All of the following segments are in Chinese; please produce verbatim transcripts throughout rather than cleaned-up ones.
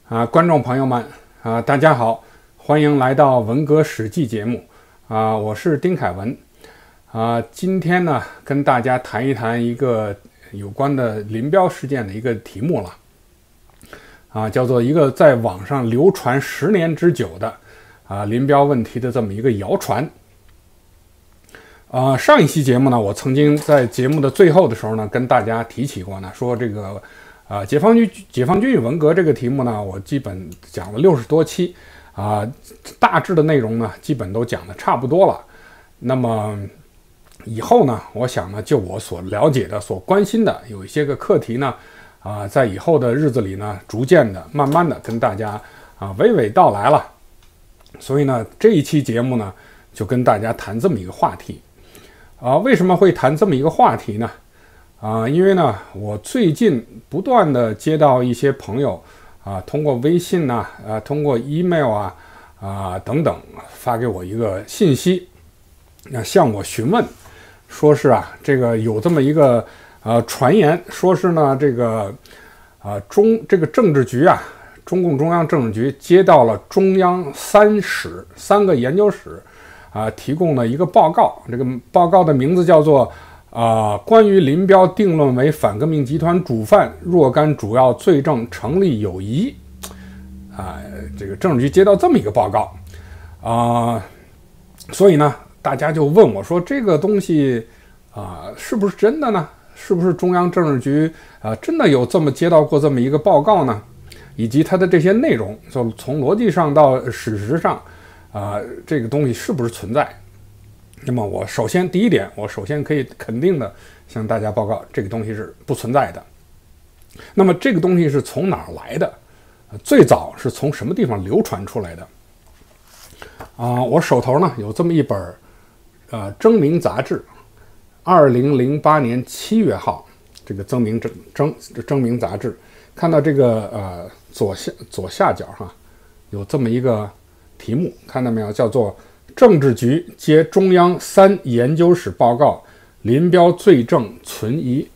啊，观众朋友们啊，大家好，欢迎来到文革史记节目啊，我是丁凯文啊，今天呢跟大家谈一谈一个有关的林彪事件的一个题目了啊，叫做一个在网上流传十年之久的啊林彪问题的这么一个谣传。啊，上一期节目呢，我曾经在节目的最后的时候呢，跟大家提起过呢，说这个。啊，解放军解放军与文革这个题目呢，我基本讲了六十多期，啊，大致的内容呢，基本都讲的差不多了。那么以后呢，我想呢，就我所了解的、所关心的，有一些个课题呢，啊，在以后的日子里呢，逐渐的、慢慢的跟大家啊娓娓道来了。所以呢，这一期节目呢，就跟大家谈这么一个话题。啊，为什么会谈这么一个话题呢？啊，因为呢，我最近不断的接到一些朋友啊，通过微信呐、啊，啊，通过 email 啊，啊等等，发给我一个信息，那、啊、向我询问，说是啊，这个有这么一个呃传言，说是呢，这个啊中这个政治局啊，中共中央政治局接到了中央三室三个研究室啊提供了一个报告，这个报告的名字叫做。啊、呃，关于林彪定论为反革命集团主犯若干主要罪证成立有疑，啊、呃，这个政治局接到这么一个报告，啊、呃，所以呢，大家就问我说，这个东西啊、呃，是不是真的呢？是不是中央政治局啊、呃、真的有这么接到过这么一个报告呢？以及它的这些内容，就从逻辑上到史实上，啊、呃，这个东西是不是存在？那么我首先第一点，我首先可以肯定的向大家报告，这个东西是不存在的。那么这个东西是从哪儿来的？最早是从什么地方流传出来的？啊、呃，我手头呢有这么一本呃《征明》杂志，二零零八年七月号，这个《征明》征征《征明》杂志，看到这个呃左下左下角哈，有这么一个题目，看到没有？叫做。政治局接中央三研究室报告，林彪罪证存疑。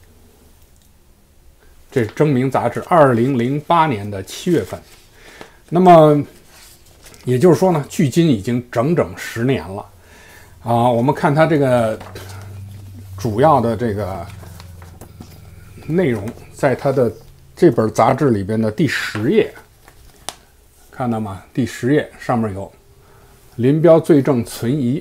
这是《征明》杂志二零零八年的七月份。那么也就是说呢，距今已经整整十年了啊。我们看它这个主要的这个内容，在它的这本杂志里边的第十页，看到吗？第十页上面有。林彪罪证存疑，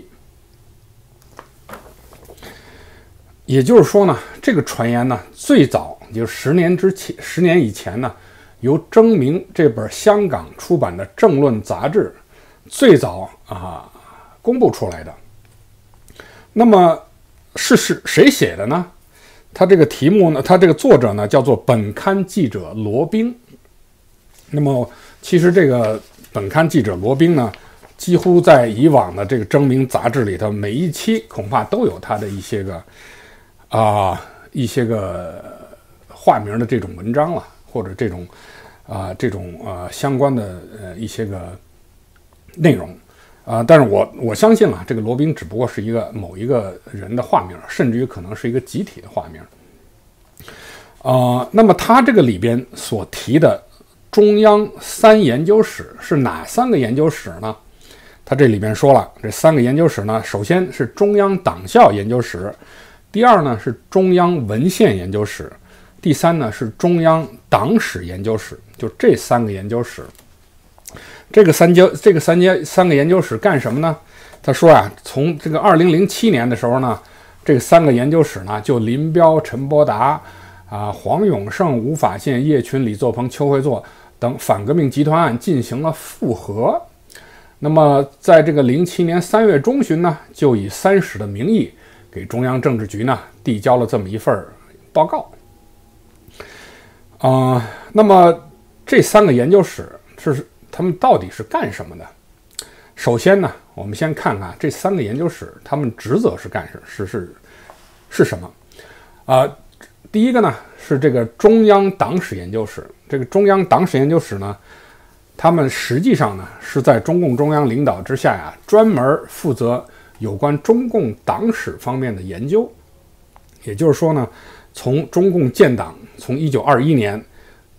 也就是说呢，这个传言呢，最早也就是十年之前，十年以前呢，由《征明》这本香港出版的政论杂志最早啊公布出来的。那么是是谁写的呢？他这个题目呢，他这个作者呢叫做本刊记者罗宾。那么其实这个本刊记者罗宾呢。几乎在以往的这个《征明》杂志里头，每一期恐怕都有他的一些个啊、呃、一些个化名的这种文章了，或者这种啊、呃、这种呃相关的呃一些个内容啊、呃。但是我我相信啊，这个罗宾只不过是一个某一个人的化名，甚至于可能是一个集体的化名。呃，那么他这个里边所提的中央三研究室是哪三个研究室呢？他这里边说了，这三个研究室呢，首先是中央党校研究室，第二呢是中央文献研究室，第三呢是中央党史研究室，就这三个研究室。这个三究这个三阶三个研究室干什么呢？他说啊，从这个二零零七年的时候呢，这三个研究室呢，就林彪、陈伯达啊、黄永胜、吴法宪、叶群、李作鹏、邱会作等反革命集团案进行了复核。那么，在这个零七年三月中旬呢，就以三室的名义给中央政治局呢递交了这么一份报告。啊、呃，那么这三个研究室是他们到底是干什么的？首先呢，我们先看看这三个研究室他们职责是干什是是是什么？啊、呃，第一个呢是这个中央党史研究室。这个中央党史研究室呢。他们实际上呢是在中共中央领导之下呀，专门负责有关中共党史方面的研究。也就是说呢，从中共建党，从一九二一年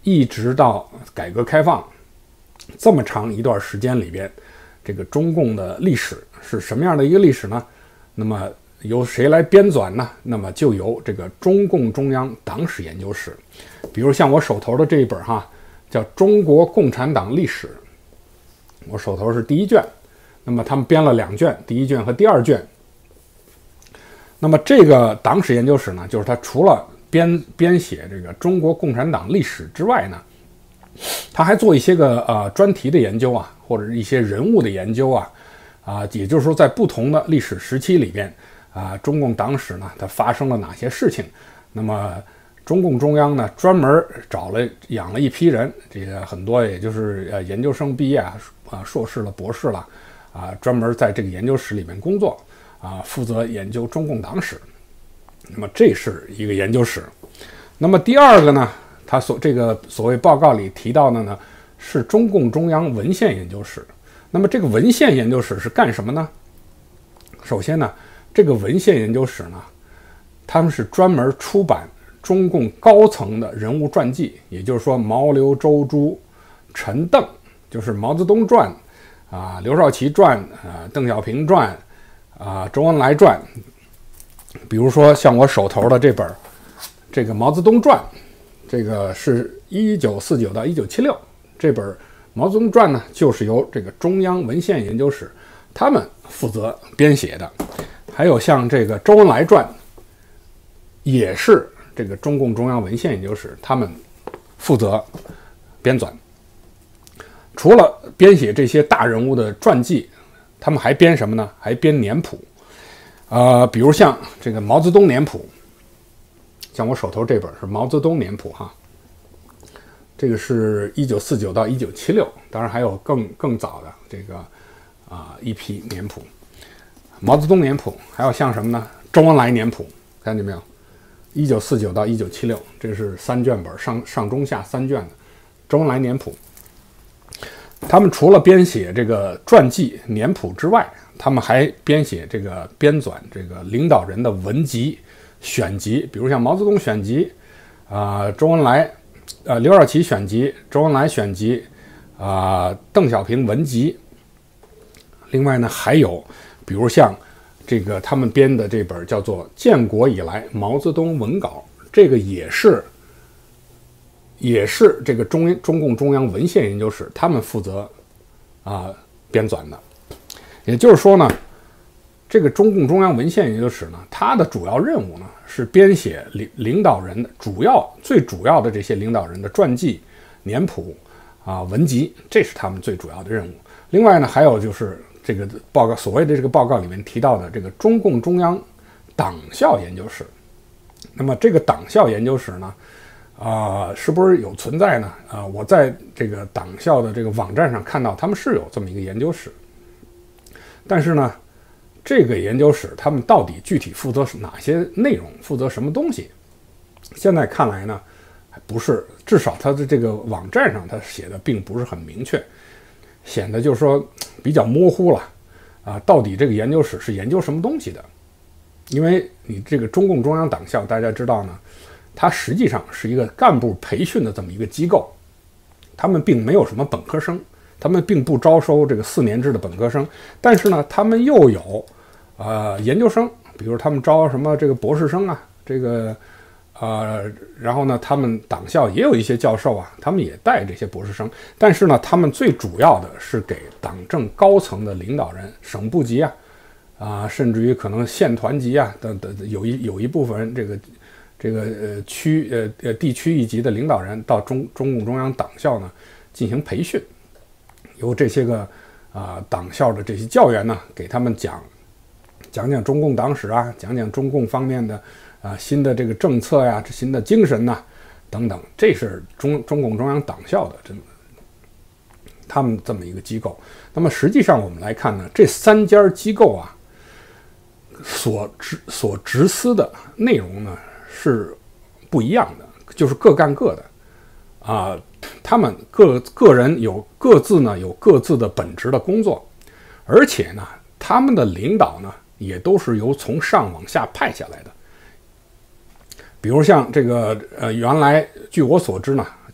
一直到改革开放这么长一段时间里边，这个中共的历史是什么样的一个历史呢？那么由谁来编纂呢？那么就由这个中共中央党史研究室，比如像我手头的这一本哈，叫《中国共产党历史》，我手头是第一卷，那么他们编了两卷，第一卷和第二卷。那么这个党史研究室呢，就是他除了编编写这个中国共产党历史之外呢，他还做一些个呃专题的研究啊，或者一些人物的研究啊，啊，也就是说在不同的历史时期里边啊，中共党史呢它发生了哪些事情？那么中共中央呢专门找了养了一批人，这个很多也就是呃研究生毕业啊，啊硕士了、博士了，啊专门在这个研究室里面工作。啊，负责研究中共党史，那么这是一个研究室。那么第二个呢，他所这个所谓报告里提到的呢，是中共中央文献研究室。那么这个文献研究室是干什么呢？首先呢，这个文献研究室呢，他们是专门出版中共高层的人物传记，也就是说毛刘周朱陈邓，就是毛泽东传啊，刘少奇传啊，邓小平传。啊，周恩来传，比如说像我手头的这本这个毛泽东传，这个是一九四九到一九七六，这本毛泽东传呢，就是由这个中央文献研究室他们负责编写的。还有像这个周恩来传，也是这个中共中央文献研究室他们负责编纂。除了编写这些大人物的传记，他们还编什么呢？还编年谱，呃，比如像这个毛泽东年谱，像我手头这本是毛泽东年谱哈，这个是一九四九到一九七六，当然还有更更早的这个啊、呃、一批年谱，毛泽东年谱，还有像什么呢？周恩来年谱，看见没有？一九四九到一九七六，这是三卷本，上上中下三卷的周恩来年谱。他们除了编写这个传记年谱之外，他们还编写这个编纂这个领导人的文集选集，比如像毛泽东选集啊、呃，周恩来呃刘少奇选集，周恩来选集啊、呃，邓小平文集。另外呢，还有比如像这个他们编的这本叫做《建国以来毛泽东文稿》，这个也是。也是这个中中共中央文献研究室他们负责啊编纂的。也就是说呢，这个中共中央文献研究室呢，它的主要任务呢是编写领领导人的主要最主要的这些领导人的传记、年谱啊、文集，这是他们最主要的任务。另外呢，还有就是这个报告所谓的这个报告里面提到的这个中共中央党校研究室。那么这个党校研究室呢？啊、呃，是不是有存在呢？啊、呃，我在这个党校的这个网站上看到，他们是有这么一个研究室。但是呢，这个研究室他们到底具体负责哪些内容，负责什么东西？现在看来呢，还不是，至少他的这个网站上他写的并不是很明确，显得就是说比较模糊了。啊、呃，到底这个研究室是研究什么东西的？因为你这个中共中央党校，大家知道呢。它实际上是一个干部培训的这么一个机构，他们并没有什么本科生，他们并不招收这个四年制的本科生，但是呢，他们又有呃研究生，比如他们招什么这个博士生啊，这个呃，然后呢，他们党校也有一些教授啊，他们也带这些博士生，但是呢，他们最主要的是给党政高层的领导人，省部级啊，啊、呃，甚至于可能县团级啊等等，有一有一部分人这个。这个呃区呃呃地区一级的领导人到中中共中央党校呢进行培训，由这些个啊、呃、党校的这些教员呢给他们讲讲讲中共党史啊，讲讲中共方面的啊、呃、新的这个政策呀、新的精神呐、啊、等等，这是中中共中央党校的真他们这么一个机构。那么实际上我们来看呢，这三家机构啊所执所执司的内容呢。是不一样的，就是各干各的，啊、呃，他们各个人有各自呢有各自的本职的工作，而且呢，他们的领导呢也都是由从上往下派下来的。比如像这个呃，原来据我所知呢，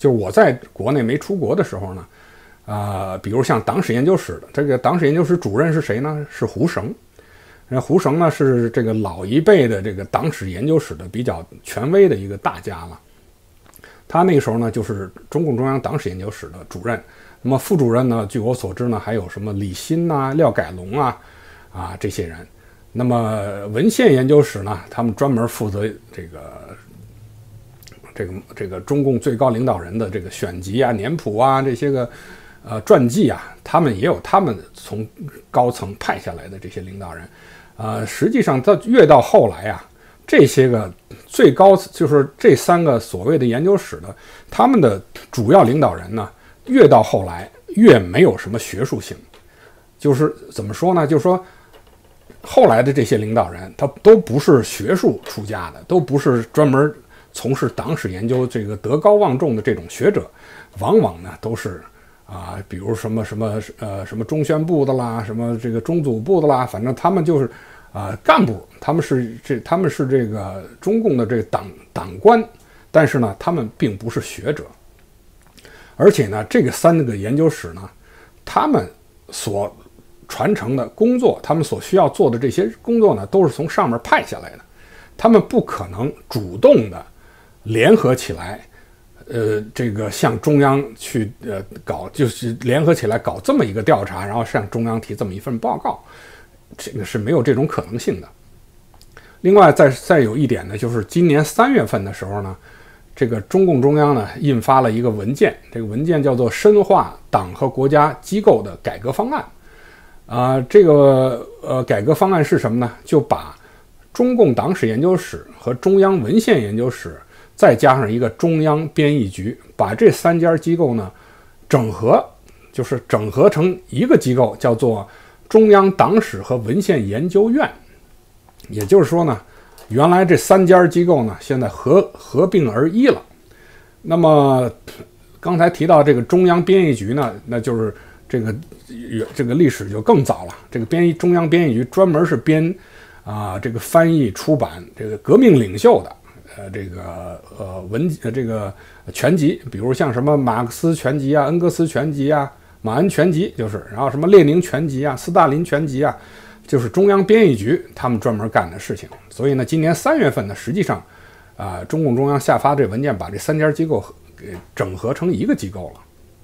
就是我在国内没出国的时候呢，啊、呃，比如像党史研究室的这个党史研究室主任是谁呢？是胡绳。那胡绳呢是这个老一辈的这个党史研究室的比较权威的一个大家了。他那个时候呢就是中共中央党史研究室的主任。那么副主任呢，据我所知呢，还有什么李欣呐、廖改龙啊啊这些人。那么文献研究室呢，他们专门负责这个这个这个中共最高领导人的这个选集啊、年谱啊这些个呃传记啊，他们也有他们从高层派下来的这些领导人。呃，实际上到越到后来啊，这些个最高就是这三个所谓的研究室的，他们的主要领导人呢，越到后来越没有什么学术性。就是怎么说呢？就是说，后来的这些领导人，他都不是学术出家的，都不是专门从事党史研究这个德高望重的这种学者，往往呢都是啊，比如什么什么呃什么中宣部的啦，什么这个中组部的啦，反正他们就是啊干部，他们是这他们是这个中共的这个党党官，但是呢，他们并不是学者。而且呢，这个三个研究室呢，他们所传承的工作，他们所需要做的这些工作呢，都是从上面派下来的，他们不可能主动的联合起来，呃，这个向中央去呃搞，就是联合起来搞这么一个调查，然后向中央提这么一份报告，这个是没有这种可能性的。另外，再再有一点呢，就是今年三月份的时候呢，这个中共中央呢印发了一个文件，这个文件叫做《深化党和国家机构的改革方案》。啊、呃，这个呃改革方案是什么呢？就把中共党史研究室和中央文献研究室，再加上一个中央编译局，把这三家机构呢整合，就是整合成一个机构，叫做中央党史和文献研究院。也就是说呢，原来这三家机构呢，现在合合并而一了。那么刚才提到这个中央编译局呢，那就是这个这个历史就更早了。这个编译中央编译局专门是编啊这个翻译出版这个革命领袖的呃这个呃文这个全集，比如像什么马克思全集啊、恩格斯全集啊、马恩全集，就是然后什么列宁全集啊、斯大林全集啊，就是中央编译局他们专门干的事情。所以呢，今年三月份呢，实际上啊、呃，中共中央下发这文件，把这三家机构给整合成一个机构了。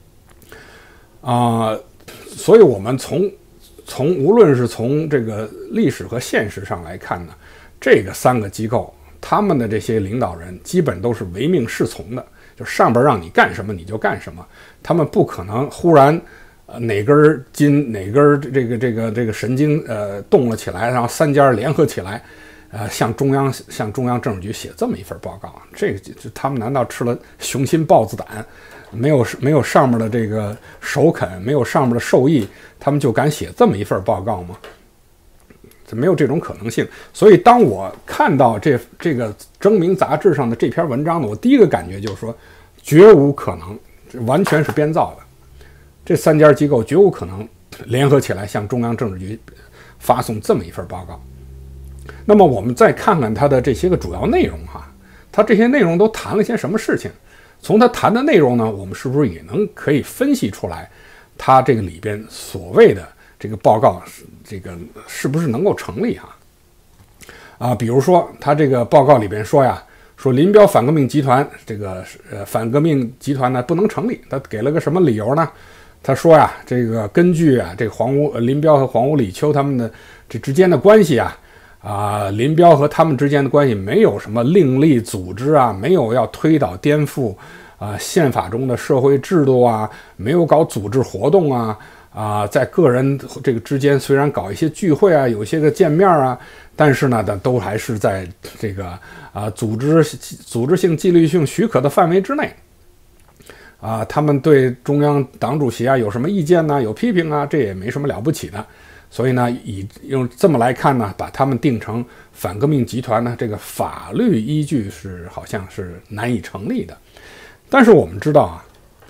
啊、呃，所以我们从从无论是从这个历史和现实上来看呢，这个三个机构他们的这些领导人基本都是唯命是从的，就上边让你干什么你就干什么，他们不可能忽然呃哪根筋哪根这个这个这个神经呃动了起来，然后三家联合起来。呃，向中央向中央政治局写这么一份报告，这个他们难道吃了雄心豹子胆，没有没有上面的这个首肯，没有上面的授意，他们就敢写这么一份报告吗？这没有这种可能性。所以当我看到这这个征明杂志上的这篇文章呢，我第一个感觉就是说，绝无可能，这完全是编造的。这三家机构绝无可能联合起来向中央政治局发送这么一份报告。那么我们再看看它的这些个主要内容哈，它这些内容都谈了些什么事情？从它谈的内容呢，我们是不是也能可以分析出来，它这个里边所谓的这个报告，这个是不是能够成立哈？啊，比如说它这个报告里边说呀，说林彪反革命集团这个呃反革命集团呢不能成立，他给了个什么理由呢？他说呀，这个根据啊这个黄屋林彪和黄屋李秋他们的这之间的关系啊。啊，林彪和他们之间的关系没有什么另立组织啊，没有要推倒颠覆啊宪法中的社会制度啊，没有搞组织活动啊啊，在个人这个之间虽然搞一些聚会啊，有些个见面啊，但是呢，都还是在这个啊组织组织性纪律性许可的范围之内。啊，他们对中央党主席啊有什么意见呢？有批评啊，这也没什么了不起的。所以呢，以用这么来看呢，把他们定成反革命集团呢，这个法律依据是好像是难以成立的。但是我们知道啊，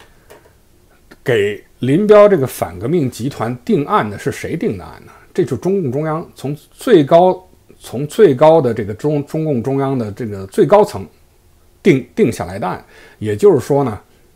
给林彪这个反革命集团定案的是谁定的案呢？这就是中共中央从最高从最高的这个中中共中央的这个最高层定定下来的案。也就是说呢，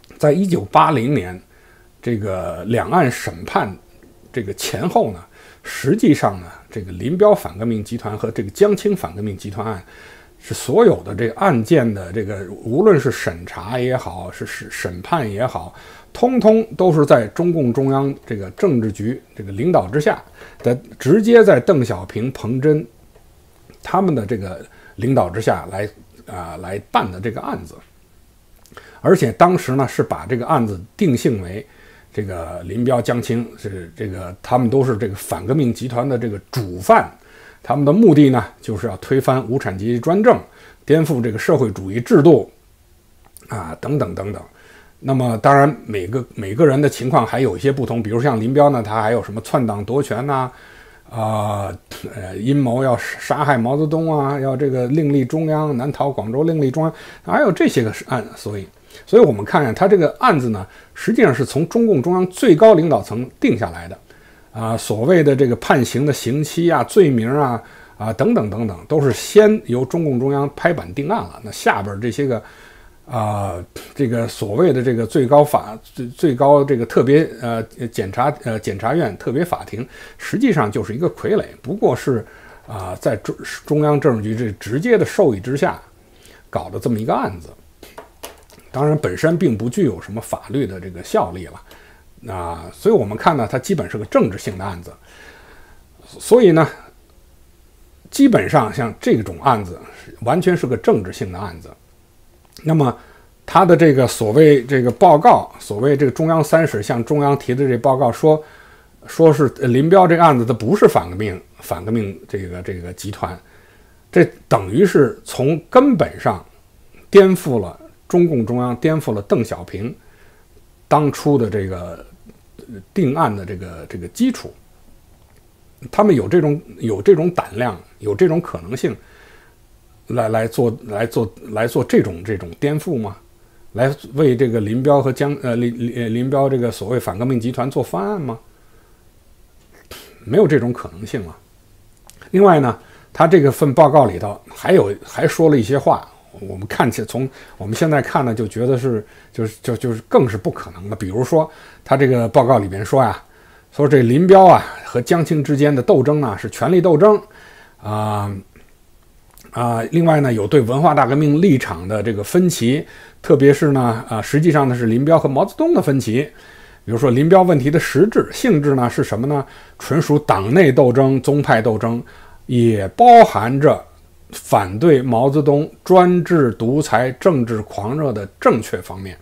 在一九八零年这个两岸审判这个前后呢，实际上呢，这个林彪反革命集团和这个江青反革命集团案是所有的这个案件的这个，无论是审查也好，是审审判也好，通通都是在中共中央这个政治局这个领导之下的，直接在邓小平、彭真他们的这个领导之下来啊、呃、来办的这个案子。而且当时呢，是把这个案子定性为这个林彪、江青是这个他们都是这个反革命集团的这个主犯，他们的目的呢，就是要推翻无产阶级专政，颠覆这个社会主义制度啊，等等等等。那么当然每个每个人的情况还有一些不同，比如像林彪呢，他还有什么篡党夺权呐、啊，啊呃阴谋要杀害毛泽东啊，要这个另立中央，南逃广州另立中央，还有这些个案。所以所以我们看看他这个案子呢，实际上是从中共中央最高领导层定下来的啊，所谓的这个判刑的刑期啊、罪名啊啊等等等等，都是先由中共中央拍板定案了。那下边这些个啊、呃，这个所谓的这个最高法最最高这个特别呃检察呃检察院特别法庭，实际上就是一个傀儡，不过是啊、呃、在中中央政治局这直接的授意之下搞的这么一个案子。当然本身并不具有什么法律的这个效力了，那所以我们看呢，它基本是个政治性的案子。所以呢，基本上像这种案子完全是个政治性的案子。那么他的这个所谓这个报告，所谓这个中央三室向中央提的这报告说，说是林彪这个案子它不是反革命反革命这个这个集团，这等于是从根本上颠覆了中共中央，颠覆了邓小平当初的这个定案的这个这个基础。他们有这种有这种胆量，有这种可能性来来做来做来做这种这种颠覆吗？来为这个林彪和江呃林林林彪这个所谓反革命集团做方案吗？没有这种可能性了。另外呢，他这个份报告里头还有还说了一些话，我们看起来从我们现在看呢，就觉得是就是就就是更是不可能的。比如说，他这个报告里边说呀，说这林彪啊和江青之间的斗争呢是权力斗争啊。呃啊，另外呢，有对文化大革命立场的这个分歧，特别是呢，啊，实际上呢是林彪和毛泽东的分歧。比如说林彪问题的实质性质呢是什么呢？纯属党内斗争、宗派斗争，也包含着反对毛泽东专制独裁、政治狂热的正确方面。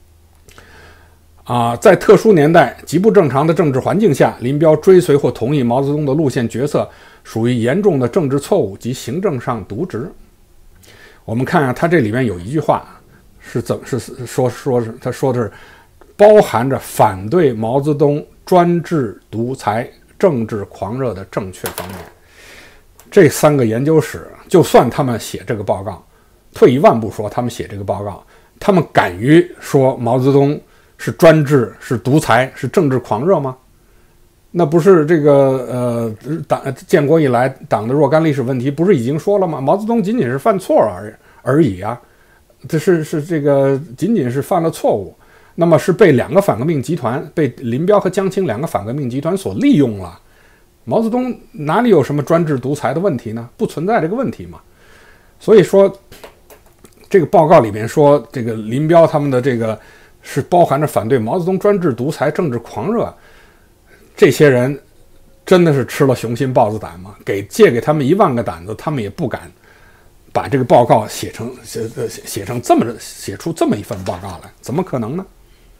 啊，在特殊年代、极不正常的政治环境下，林彪追随或同意毛泽东的路线决策，属于严重的政治错误及行政上渎职。我们看啊，他这里面有一句话是怎么是说说是他说的是包含着反对毛泽东专制独裁、政治狂热的正确方面。这三个研究室，就算他们写这个报告，退一万步说，他们写这个报告，他们敢于说毛泽东是专制、是独裁、是政治狂热吗？那不是这个呃党建国以来党的若干历史问题，不是已经说了吗？毛泽东仅仅是犯错而而已啊，这是是这个仅仅是犯了错误，那么是被两个反革命集团，被林彪和江青两个反革命集团所利用了。毛泽东哪里有什么专制独裁的问题呢？不存在这个问题嘛。所以说，这个报告里面说，这个林彪他们的这个是包含着反对毛泽东专制独裁、政治狂热。这些人真的是吃了雄心豹子胆吗？给借给他们一万个胆子，他们也不敢把这个报告写成写写成这么写出这么一份报告来，怎么可能呢？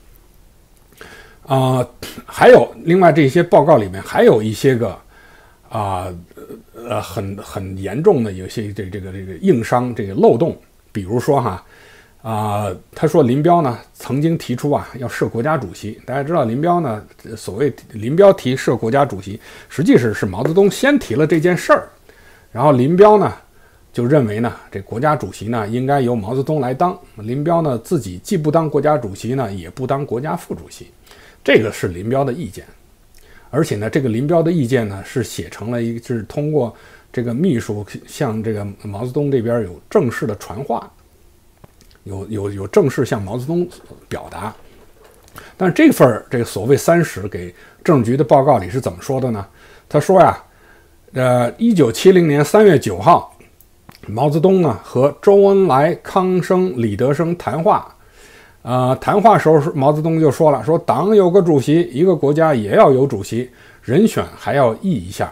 啊、呃，还有另外这些报告里面还有一些个啊 呃, 呃很很严重的有些这这个这个硬伤这个漏洞，比如说哈。啊、呃，他说林彪呢曾经提出啊要设国家主席。大家知道林彪呢，所谓林彪提设国家主席，实际是是毛泽东先提了这件事儿，然后林彪呢就认为呢这国家主席呢应该由毛泽东来当。林彪呢自己既不当国家主席呢，也不当国家副主席，这个是林彪的意见。而且呢，这个林彪的意见呢是写成了一个，就是通过这个秘书向这个毛泽东这边有正式的传话。 有有有正式向毛泽东表达。但是这份这个所谓三十给政治局的报告里是怎么说的呢？他说呀，呃，一九七零年三月九号，毛泽东呢和周恩来、康生、李德生谈话。呃，谈话时候毛泽东就说了，说党有个主席，一个国家也要有主席，人选还要议一下。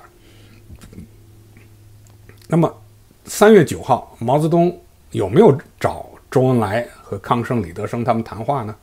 那么三月九号，毛泽东有没有找周恩来和康生、李德生他们谈话呢？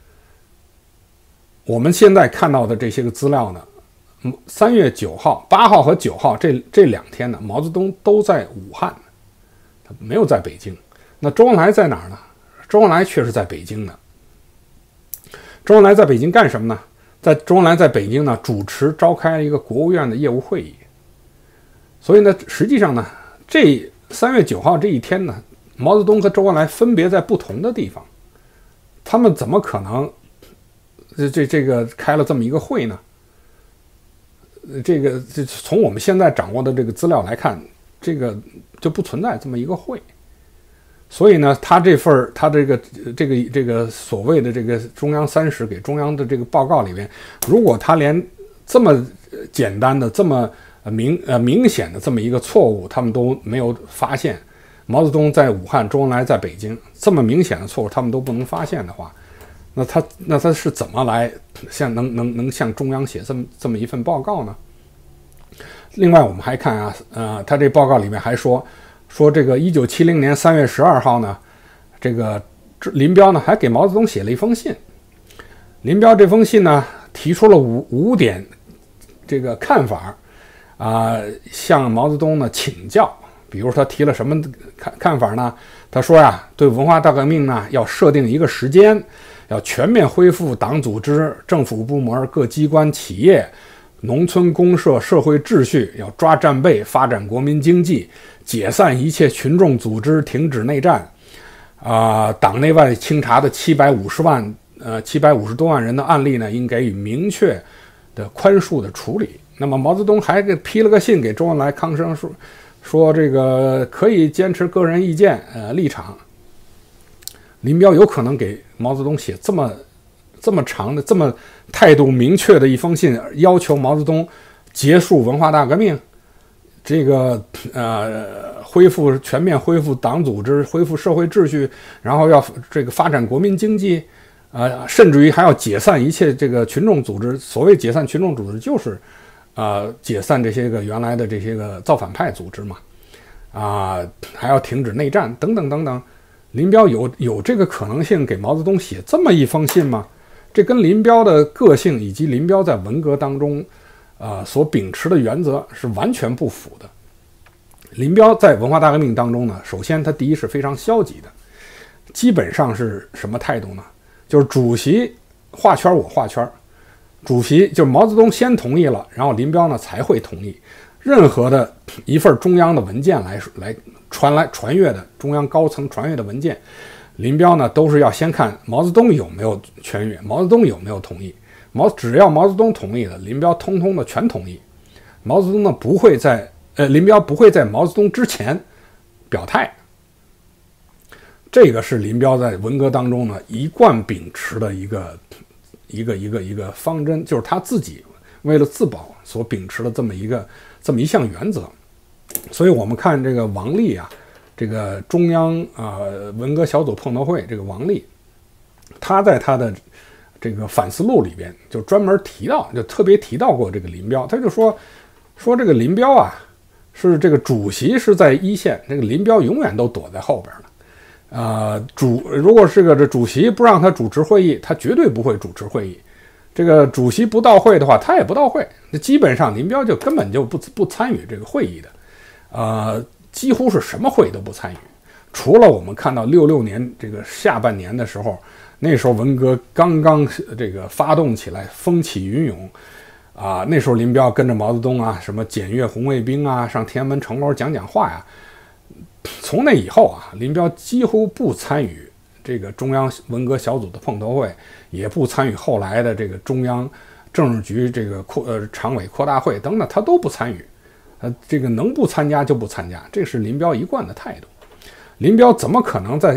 我们现在看到的这些个资料呢，三月九号、八号和九号这这两天呢，毛泽东都在武汉，他没有在北京。那周恩来在哪儿呢？周恩来却是在北京的。周恩来在北京干什么呢？在周恩来在北京呢，主持召开了一个国务院的业务会议。所以呢，实际上呢，这三月九号这一天呢，毛泽东和周恩来分别在不同的地方，他们怎么可能这这这个开了这么一个会呢？这个这从我们现在掌握的这个资料来看，这个就不存在这么一个会。所以呢，他这份他这个这个这个所谓的这个中央三十给中央的这个报告里面，如果他连这么简单的、这么明呃明显的这么一个错误，他们都没有发现，毛泽东在武汉，周恩来在北京，这么明显的错误他们都不能发现的话，那他那他是怎么来向能能能向中央写这么这么一份报告呢？另外，我们还看啊，呃，他这报告里面还说。说这个一九七零年三月十二号呢，这个林彪呢还给毛泽东写了一封信。林彪这封信呢提出了五五点这个看法啊、呃，向毛泽东呢请教。比如他提了什么看看法呢？他说呀，对文化大革命呢要设定一个时间，要全面恢复党组织、政府部门、各机关、企业、农村公社、社会秩序，要抓战备，发展国民经济。解散一切群众组织，停止内战，啊、呃，党内外清查的七百五十万呃七百五十多万人的案例呢，应给予明确的宽恕的处理。那么毛泽东还给批了个信给周恩来、康生说说这个可以坚持个人意见呃立场。林彪有可能给毛泽东写这么这么长的、这么态度明确的一封信，要求毛泽东结束文化大革命。这个呃，恢复全面恢复党组织，恢复社会秩序，然后要这个发展国民经济，呃，甚至于还要解散一切这个群众组织。所谓解散群众组织，就是呃解散这些个原来的这些个造反派组织嘛，啊、呃，还要停止内战等等等等。林彪有有这个可能性给毛泽东写这么一封信吗？这跟林彪的个性以及林彪在文革当中。呃，所秉持的原则是完全不符的。林彪在文化大革命当中呢，首先他第一是非常消极的，基本上是什么态度呢？就是主席画圈我画圈，主席就是毛泽东先同意了，然后林彪呢才会同意。任何的一份中央的文件来来传来传阅的中央高层传阅的文件，林彪呢都是要先看毛泽东有没有传阅，毛泽东有没有同意。毛只要毛泽东同意了，林彪通通的全同意。毛泽东呢不会在呃林彪不会在毛泽东之前表态。这个是林彪在文革当中呢一贯秉持的一个一个一个一个方针，就是他自己为了自保所秉持的这么一个这么一项原则。所以我们看这个王力啊，这个中央啊、呃、文革小组碰头会这个王力，他在他的这个反思录里边就专门提到，就特别提到过这个林彪。他就说说这个林彪啊，是这个主席是在一线，这个林彪永远都躲在后边了。呃，主如果是个这主席不让他主持会议，他绝对不会主持会议。这个主席不到会的话，他也不到会。那基本上林彪就根本就不不参与这个会议的，呃，几乎是什么会都不参与。除了我们看到六六年这个下半年的时候。那时候文革刚刚这个发动起来，风起云涌啊！那时候林彪跟着毛泽东啊，什么检阅红卫兵啊，上天安门城楼讲讲话呀。从那以后啊，林彪几乎不参与这个中央文革小组的碰头会，也不参与后来的这个中央政治局这个扩呃常委扩大会等等，他都不参与。呃，这个能不参加就不参加，这是林彪一贯的态度。林彪怎么可能在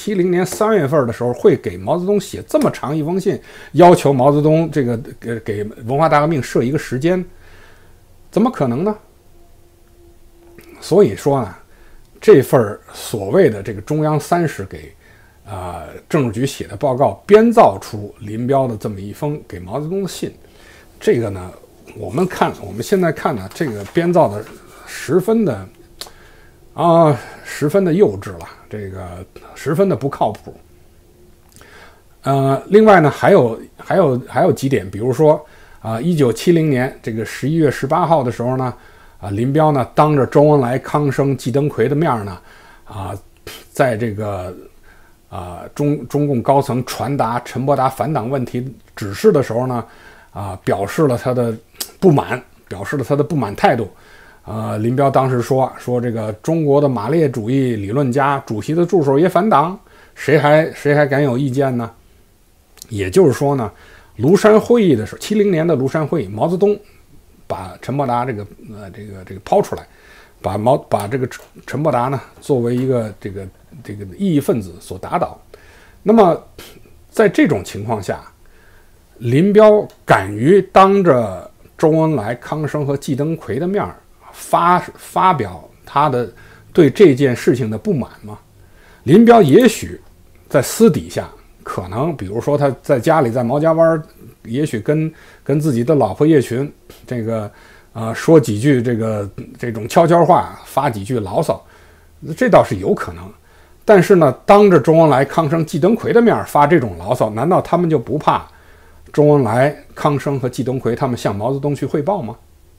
七零年三月份的时候会给毛泽东写这么长一封信，要求毛泽东这个给给文化大革命设一个时间，怎么可能呢？所以说呢，这份所谓的这个中央三十给啊、呃、政治局写的报告，编造出林彪的这么一封给毛泽东的信，这个呢，我们看我们现在看呢，这个编造的十分的啊，十分的幼稚了，这个十分的不靠谱。呃，另外呢，还有还有还有几点，比如说啊，一九七零年这个十一月十八号的时候呢。啊，林彪呢，当着周恩来、康生、季登奎的面呢，啊，在这个啊中中共高层传达陈伯达反党问题指示的时候呢，啊，表示了他的不满，表示了他的不满态度。啊，林彪当时说说这个中国的马列主义理论家、主席的助手也反党，谁还谁还敢有意见呢？也就是说呢，庐山会议的时候，七零年的庐山会议，毛泽东把陈伯达这个呃这个这个抛出来，把毛把这个陈伯达呢作为一个这个这个异议分子所打倒。那么在这种情况下，林彪敢于当着周恩来、康生和季登奎的面发发表他的对这件事情的不满吗？林彪也许在私底下，可能比如说他在家里在毛家湾，也许跟跟自己的老婆叶群这个啊、呃、说几句这个这种悄悄话，发几句牢骚，这倒是有可能。但是呢，当着周恩来、康生、季登奎的面发这种牢骚，难道他们就不怕周恩来、康生和季登奎他们向毛泽东去汇报吗？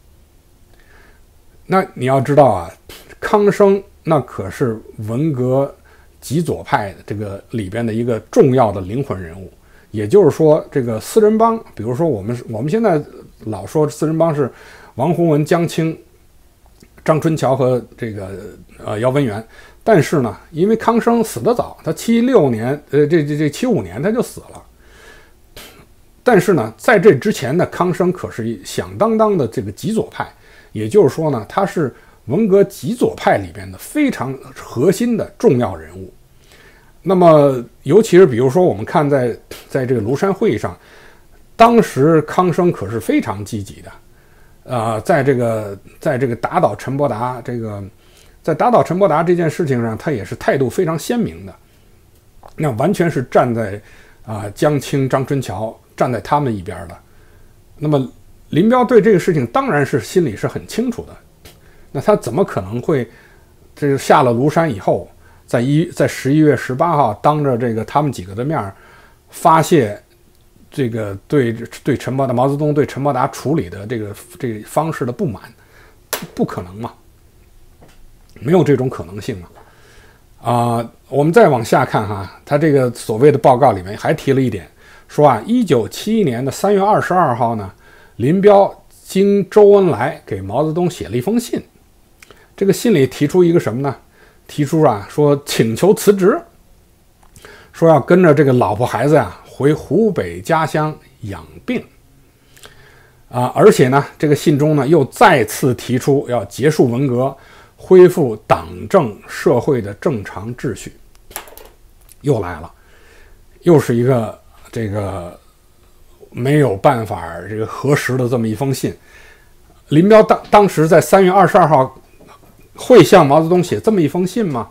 那你要知道啊，康生那可是文革极左派的这个里边的一个重要的灵魂人物。也就是说，这个四人帮，比如说我们我们现在老说四人帮是王洪文、江青、张春桥和这个呃姚文元，但是呢，因为康生死得早，他七六年呃这这这七五年他就死了。但是呢，在这之前呢，康生可是响当当的这个极左派，也就是说呢，他是文革极左派里边的非常核心的重要人物。那么，尤其是比如说，我们看在在这个庐山会议上，当时康生可是非常积极的，啊、呃，在这个在这个打倒陈伯达这个，在打倒陈伯达这件事情上，他也是态度非常鲜明的，那完全是站在啊、呃、江青、张春桥站在他们一边的。那么林彪对这个事情当然是心里是很清楚的，那他怎么可能会这个下了庐山以后？在一在十一月十八号，当着这个他们几个的面发泄这个对对陈伯达毛泽东对陈伯达处理的这个这个方式的不满，不可能嘛？没有这种可能性嘛？啊、呃，我们再往下看哈，他这个所谓的报告里面还提了一点，说啊，一九七一年的三月二十二号呢，林彪经周恩来给毛泽东写了一封信，这个信里提出一个什么呢？提出啊，说请求辞职，说要跟着这个老婆孩子呀回湖北家乡养病啊，而且呢，这个信中呢又再次提出要结束文革，恢复党政社会的正常秩序。又来了，又是一个这个没有办法这个核实的这么一封信。林彪当当时在三月二十二号。会向毛泽东写这么一封信吗？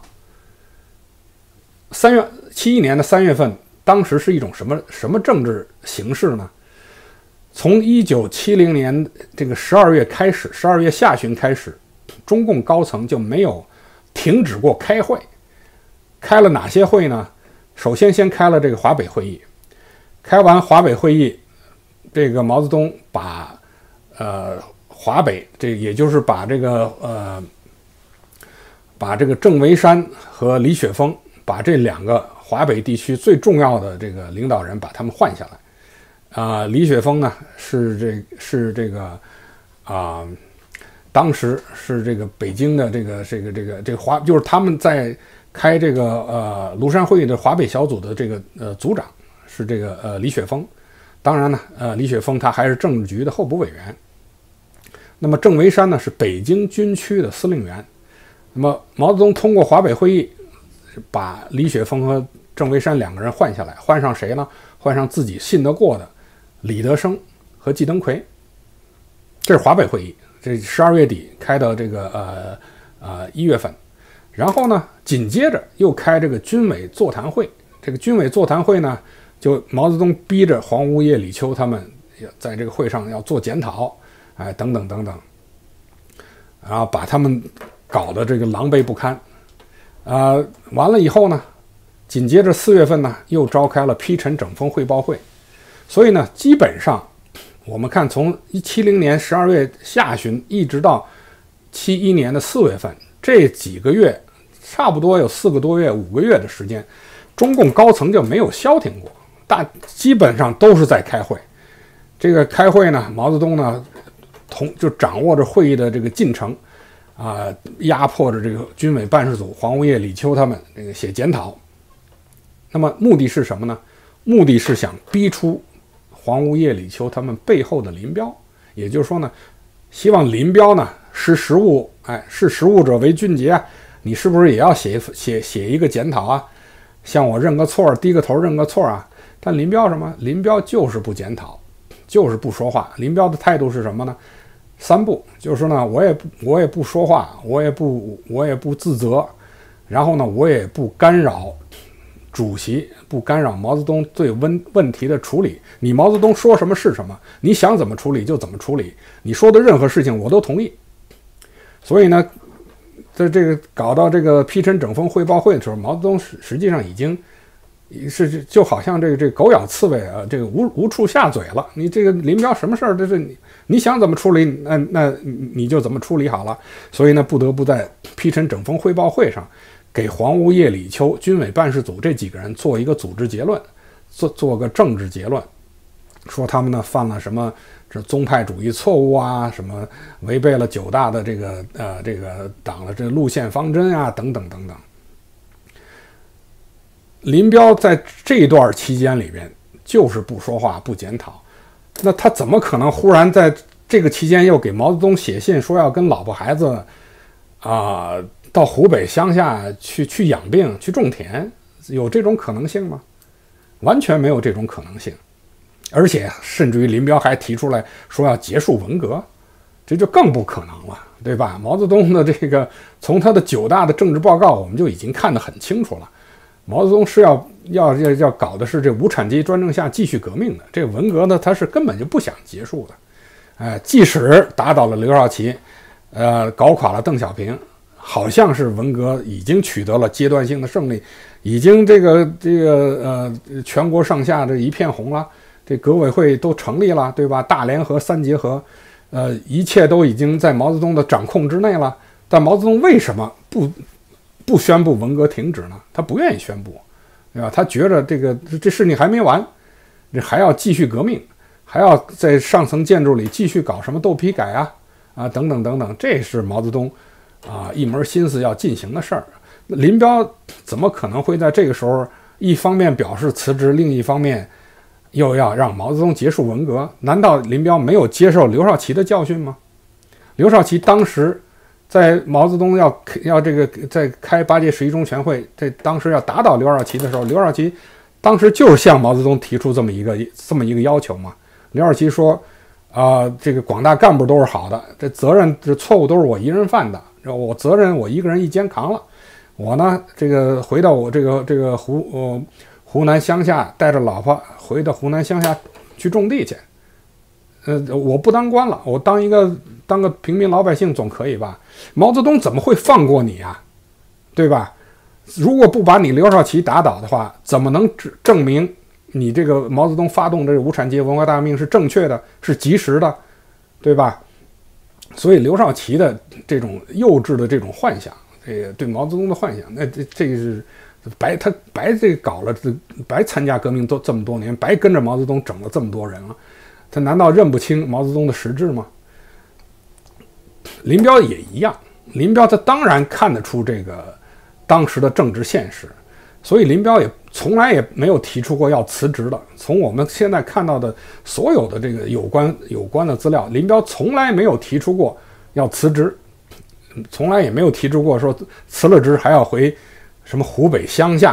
三月七一年的三月份，当时是一种什么什么政治形势呢？从一九七零年这个十二月开始，十二月下旬开始，中共高层就没有停止过开会。开了哪些会呢？首先先开了这个华北会议，开完华北会议，这个毛泽东把呃华北这也就是把这个呃。把这个郑维山和李雪峰，把这两个华北地区最重要的这个领导人，把他们换下来。啊、呃，李雪峰呢是这是这个啊、呃，当时是这个北京的这个这个这个这个华，就是他们在开这个呃庐山会议的华北小组的这个呃组长是这个呃李雪峰。当然呢，呃李雪峰他还是政治局的候补委员。那么郑维山呢是北京军区的司令员。那么毛泽东通过华北会议，把李雪峰和郑维山两个人换下来，换上谁呢？换上自己信得过的李德生和季登奎。这是华北会议，这十二月底开的这个呃呃一月份，然后呢，紧接着又开这个军委座谈会。这个军委座谈会呢，就毛泽东逼着黄无业、李秋他们在这个会上要做检讨，哎，等等等等，然后把他们搞得这个狼狈不堪。啊、呃，完了以后呢，紧接着四月份呢，又召开了批陈整风汇报会。所以呢，基本上我们看从七零年十二月下旬一直到七一年的四月份，这几个月差不多有四个多月、五个月的时间，中共高层就没有消停过，大基本上都是在开会。这个开会呢，毛泽东呢同就掌握着会议的这个进程，啊、呃，压迫着这个军委办事组黄无业、李秋他们这个写检讨。那么目的是什么呢？目的是想逼出黄无业、李秋他们背后的林彪，也就是说呢，希望林彪呢识时务，哎，识时务者为俊杰啊，你是不是也要写写写一个检讨啊？向我认个错，低个头认个错啊？但林彪什么？林彪就是不检讨，就是不说话。林彪的态度是什么呢？三不，就是说呢，我也不我也不说话，我也不我也不自责，然后呢，我也不干扰主席，不干扰毛泽东对问问题的处理。你毛泽东说什么是什么，你想怎么处理就怎么处理，你说的任何事情我都同意。所以呢，在这个搞到这个批陈整风汇报会的时候，毛泽东实际上已经是就好像这个这个狗咬刺猬啊，这个无无处下嘴了。你这个林彪什么事儿，这是你你想怎么处理，那那你就怎么处理好了。所以呢，不得不在批陈整风汇报会上给黄无业、李秋军委办事组这几个人做一个组织结论，做做个政治结论，说他们呢犯了什么这宗派主义错误啊，什么违背了九大的这个呃这个党的这个路线方针啊，等等等等。林彪在这段期间里边就是不说话、不检讨，那他怎么可能忽然在这个期间又给毛泽东写信说要跟老婆孩子啊、呃、到湖北乡下去去养病、去种田？有这种可能性吗？完全没有这种可能性。而且甚至于林彪还提出来说要结束文革，这就更不可能了，对吧？毛泽东的这个从他的九大的政治报告我们就已经看得很清楚了。毛泽东是要要要要搞的是这无产阶级专政下继续革命的，这个文革呢，他是根本就不想结束的。哎，即使打倒了刘少奇，呃，搞垮了邓小平，好像是文革已经取得了阶段性的胜利，已经这个这个呃全国上下这一片红了，这革委会都成立了，对吧？大联合、三结合，呃，一切都已经在毛泽东的掌控之内了。但毛泽东为什么不？不宣布文革停止呢？他不愿意宣布，对吧？他觉得这个这事情还没完，这还要继续革命，还要在上层建筑里继续搞什么斗批改啊啊等等等等，这是毛泽东啊一门心思要进行的事儿。林彪怎么可能会在这个时候一方面表示辞职，另一方面又要让毛泽东结束文革？难道林彪没有接受刘少奇的教训吗？刘少奇当时在毛泽东要要这个在开八届十一中全会，这当时要打倒刘少奇的时候，刘少奇当时就是向毛泽东提出这么一个这么一个要求嘛。刘少奇说，啊、呃，这个广大干部都是好的，这责任这错误都是我一人犯的，我责任我一个人一肩扛了。我呢，这个回到我这个这个湖呃湖南乡下，带着老婆回到湖南乡下去种地去。呃，我不当官了，我当一个当个平民老百姓总可以吧？毛泽东怎么会放过你啊？对吧？如果不把你刘少奇打倒的话，怎么能证明你这个毛泽东发动这个无产阶级文化大革命是正确的，是及时的，对吧？所以刘少奇的这种幼稚的这种幻想，这个对毛泽东的幻想，那这这个是白他白这搞了，白参加革命都这么多年，白跟着毛泽东整了这么多人了。他难道认不清毛泽东的实质吗？林彪也一样，林彪他当然看得出这个当时的政治现实，所以林彪也从来也没有提出过要辞职的。从我们现在看到的所有的这个有关有关的资料，林彪从来没有提出过要辞职，从来也没有提出过说辞了职还要回什么湖北乡下去，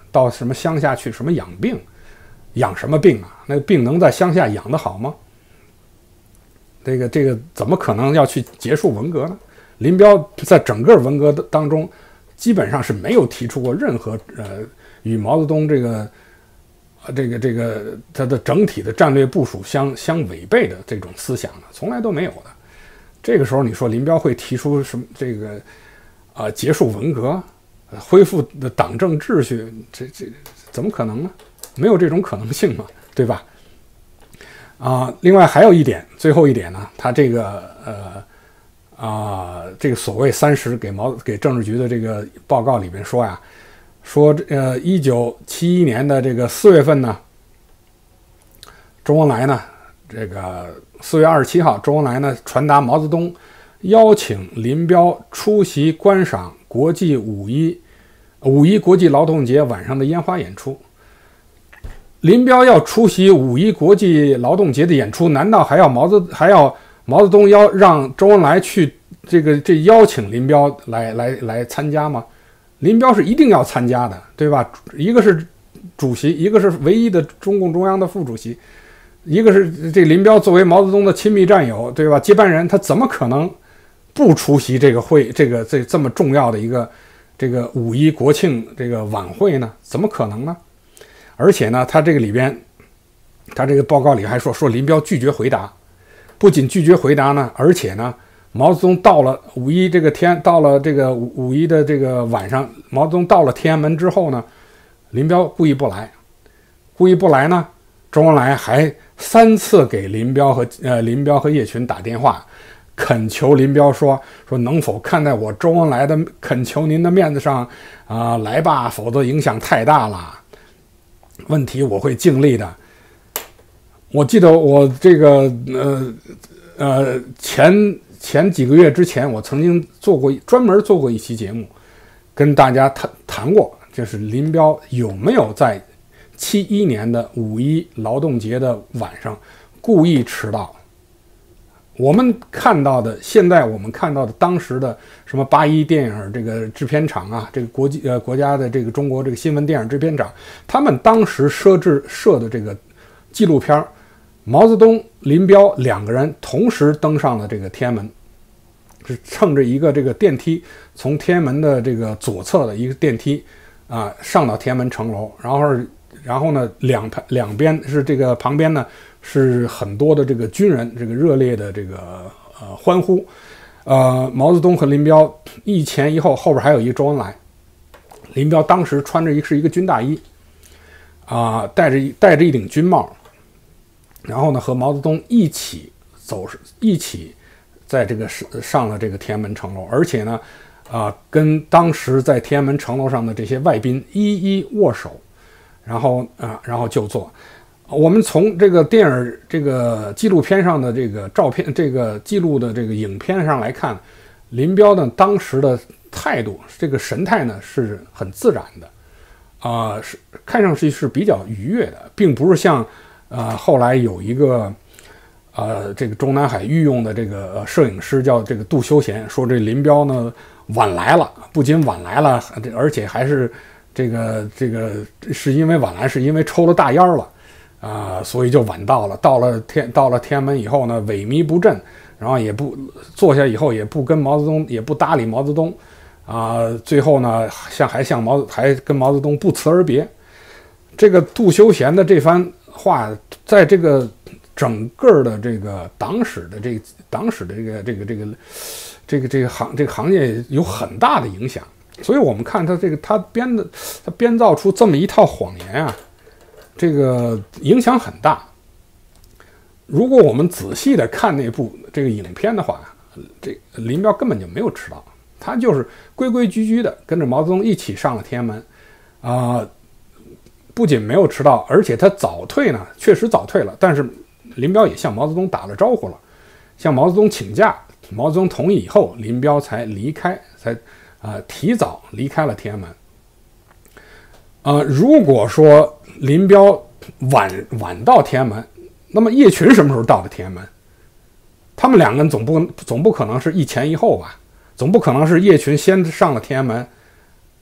到什么乡下去什么养病，养什么病啊？那个病能在乡下养得好吗？这个这个怎么可能要去结束文革呢？林彪在整个文革当中，基本上是没有提出过任何呃与毛泽东这个。这个这个它的整体的战略部署相相违背的这种思想呢，从来都没有的。这个时候你说林彪会提出什么这个啊、呃、结束文革、呃、恢复的党政秩序，这这怎么可能呢？没有这种可能性嘛，对吧？啊、呃，另外还有一点，最后一点呢，他这个呃啊、呃、这个所谓三十给毛给政治局的这个报告里面说呀。说呃，一九七一年的这个四月份呢，周恩来呢，这个四月二十七号，周恩来呢传达毛泽东邀请林彪出席观赏国际五一五一国际劳动节晚上的烟花演出。林彪要出席五一国际劳动节的演出，难道还要毛泽还要毛泽东邀让周恩来去这个这邀请林彪来来来参加吗？林彪是一定要参加的，对吧？一个是主席，一个是唯一的中共中央的副主席，一个是这林彪作为毛泽东的亲密战友，对吧？接班人，他怎么可能不出席这个会，这个这这么重要的一个这个五一国庆这个晚会呢？怎么可能呢？而且呢，他这个里边，他这个报告里还说说林彪拒绝回答，不仅拒绝回答呢，而且呢。毛泽东到了五一这个天，到了这个五一的这个晚上，毛泽东到了天安门之后呢，林彪故意不来，故意不来呢，周恩来还三次给林彪和呃林彪和叶群打电话，恳求林彪说说能否看在我周恩来的恳求您的面子上啊、呃、来吧，否则影响太大了。问题我会尽力的。我记得我这个呃呃前。前几个月之前，我曾经做过专门做过一期节目，跟大家谈谈过，就是林彪有没有在七一年的五一劳动节的晚上故意迟到。我们看到的，现在我们看到的当时的什么八一电影这个制片厂啊，这个国际呃国家的这个中国这个新闻电影制片厂，他们当时设置设的这个纪录片。毛泽东、林彪两个人同时登上了这个天安门，是乘着一个这个电梯，从天安门的这个左侧的一个电梯啊上到天安门城楼，然后然后呢两排两边是这个旁边呢是很多的这个军人，这个热烈的这个呃欢呼，呃毛泽东和林彪一前一后，后边还有一个周恩来，林彪当时穿着一是一个军大衣啊、呃，戴着戴着一顶军帽。然后呢，和毛泽东一起走，一起在这个上了这个天安门城楼，而且呢，啊、呃，跟当时在天安门城楼上的这些外宾一一握手，然后啊、呃，然后就坐。我们从这个电影、这个纪录片上的这个照片、这个记录的这个影片上来看，林彪呢当时的态度、这个神态呢是很自然的，啊、呃，是看上去是比较愉悦的，并不是像。呃，后来有一个，呃，这个中南海御用的这个摄影师叫这个杜修贤，说这林彪呢晚来了，不仅晚来了，而且还是这个这个是因为晚来，是因为抽了大烟了，啊、呃，所以就晚到了。到了天到了天安门以后呢，萎靡不振，然后也不坐下以后也不跟毛泽东也不搭理毛泽东，啊、呃，最后呢向还向毛还跟毛泽东不辞而别。这个杜修贤的这番话，在这个整个的这个党史的这个党史的这个这个这个这个这个行这个行业有很大的影响，所以我们看他这个他编的他编造出这么一套谎言啊，这个影响很大。如果我们仔细的看那部这个影片的话，这林彪根本就没有迟到，他就是规规矩矩的跟着毛泽东一起上了天安门啊。呃不仅没有迟到，而且他早退呢，确实早退了。但是林彪也向毛泽东打了招呼了，向毛泽东请假，毛泽东同意以后，林彪才离开，才啊、呃、提早离开了天安门。呃，如果说林彪晚晚到天安门，那么叶群什么时候到的天安门？他们两个人总不总不可能是一前一后吧？总不可能是叶群先上了天安门，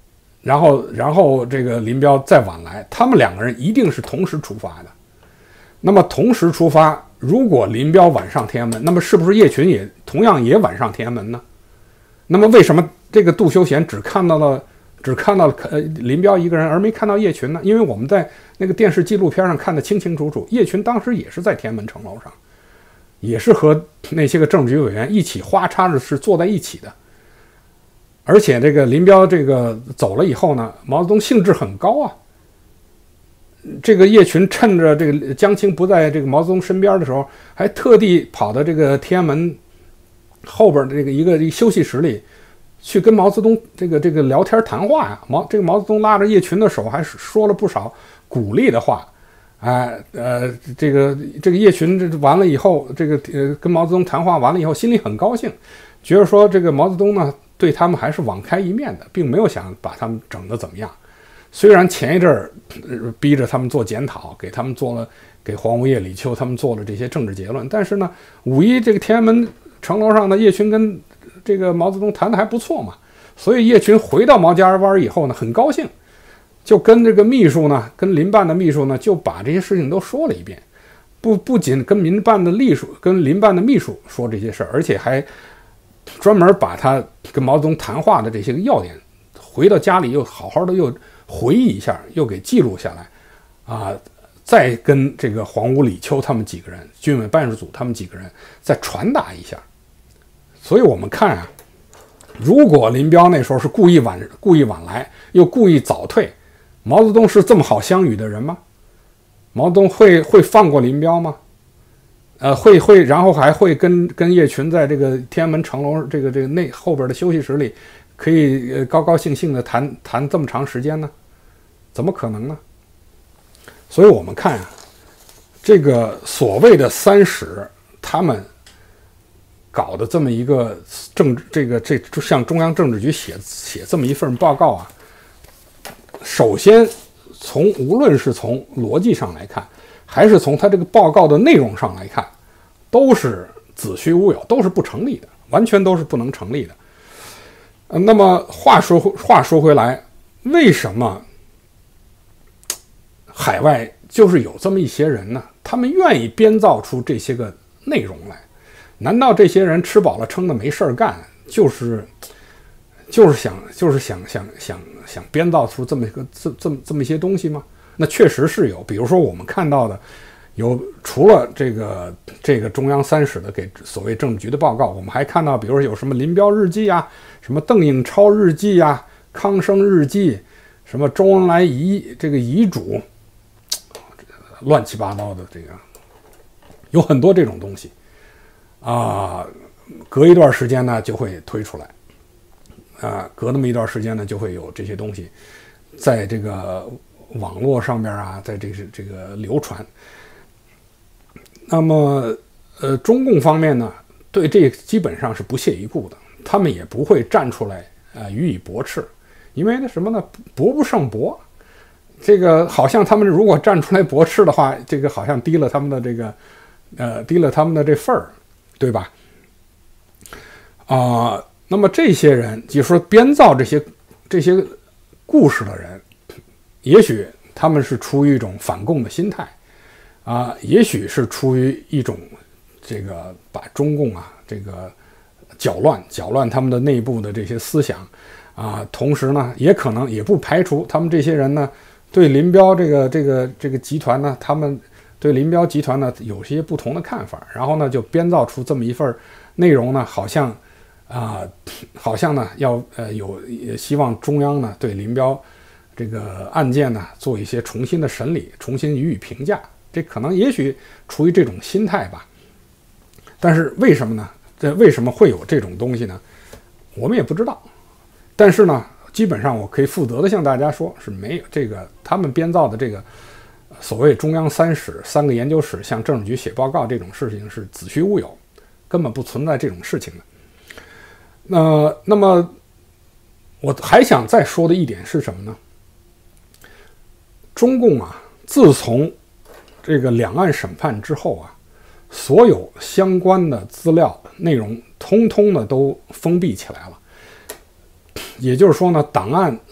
然后然后这个林彪再晚来，他们两个人一定是同时出发的。那么同时出发，如果林彪晚上天安门，那么是不是叶群也同样也晚上天安门呢？那么为什么这个杜修贤只看到了只看到了呃林彪一个人，而没看到叶群呢？因为我们在那个电视纪录片上看得清清楚楚，叶群当时也是在天安门城楼上，也是和那些个政治局委员一起花叉着是坐在一起的。而且这个林彪这个走了以后呢，毛泽东兴致很高啊。这个叶群趁着这个江青不在这个毛泽东身边的时候，还特地跑到这个天安门后边的这个一个休息室里，去跟毛泽东这个这个聊天谈话呀。毛这个毛泽东拉着叶群的手，还说了不少鼓励的话。哎，呃，这个这个叶群这完了以后，这个呃跟毛泽东谈话完了以后，心里很高兴，觉得说这个毛泽东呢对他们还是网开一面的，并没有想把他们整得怎么样。虽然前一阵儿逼着他们做检讨，给他们做了给黄无业、李秋他们做了这些政治结论，但是呢，五一这个天安门城楼上的叶群跟这个毛泽东谈的还不错嘛，所以叶群回到毛家湾以后呢，很高兴，就跟这个秘书呢，跟林办的秘书呢，就把这些事情都说了一遍，不不仅跟民办的秘书、跟林办的秘书说这些事儿，而且还专门把他跟毛泽东谈话的这些个要点，回到家里又好好的又回忆一下，又给记录下来，啊，再跟这个黄吴、李秋他们几个人，军委办事组他们几个人再传达一下。所以我们看啊，如果林彪那时候是故意晚故意晚来，又故意早退，毛泽东是这么好相与的人吗？毛泽东会会放过林彪吗？呃，会会，然后还会跟跟叶群在这个天安门城楼这个这个内后边的休息室里，可以呃高高兴兴的谈谈这么长时间呢？怎么可能呢？所以我们看啊，这个所谓的三史，他们搞的这么一个政治，这个这就向中央政治局写写这么一份报告啊，首先从无论是从逻辑上来看，还是从他这个报告的内容上来看，都是子虚乌有，都是不成立的，完全都是不能成立的。呃，那么话说话说回来，为什么海外就是有这么一些人呢？他们愿意编造出这些个内容来？难道这些人吃饱了撑的没事儿干，就是就是想就是想想想想编造出这么一个这这么这么一些东西吗？那确实是有，比如说我们看到的，有除了这个这个中央三史的给所谓政治局的报告，我们还看到，比如说有什么林彪日记啊，什么邓颖超日记啊，康生日记，什么周恩来遗这个遗嘱，乱七八糟的这个，有很多这种东西啊，隔一段时间呢就会推出来，啊，隔那么一段时间呢就会有这些东西在这个网络上面啊，在这个这个流传。那么，呃，中共方面呢，对这基本上是不屑一顾的，他们也不会站出来呃予以驳斥，因为那什么呢，驳不胜驳。这个好像他们如果站出来驳斥的话，这个好像低了他们的这个呃低了他们的这份儿，对吧？啊、呃，那么这些人，就是说编造这些这些故事的人，也许他们是出于一种反共的心态。啊，也许是出于一种这个把中共啊这个搅乱搅乱他们的内部的这些思想啊，同时呢，也可能也不排除他们这些人呢对林彪这个这个这个集团呢，他们对林彪集团呢有些不同的看法，然后呢就编造出这么一份内容呢，好像啊、呃、好像呢要呃有希望中央呢对林彪这个案件呢做一些重新的审理，重新予以评价。这可能也许出于这种心态吧，但是为什么呢？这为什么会有这种东西呢？我们也不知道。但是呢，基本上我可以负责的向大家说，是没有这个他们编造的这个所谓中央三史三个研究室向政治局写报告这种事情是子虚乌有，根本不存在这种事情的。那那么我还想再说的一点是什么呢？中共啊，自从这个两岸审判之后啊，所有相关的资料内容通通的都封闭起来了。也就是说呢，档案